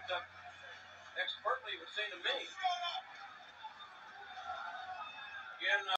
backed up expertly, it would seem to me. Again,